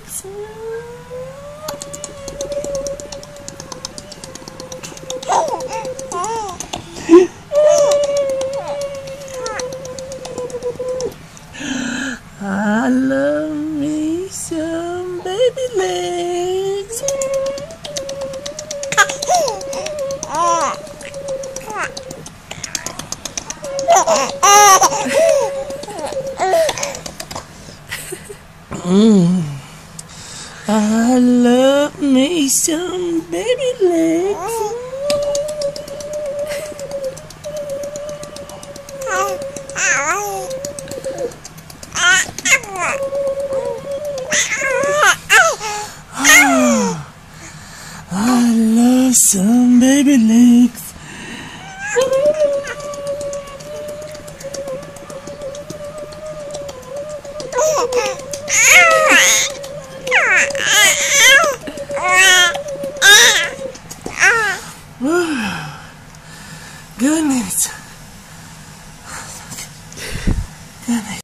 legs. I love me some baby legs. I love me some baby legs. I love some baby legs. Goodness. Goodness.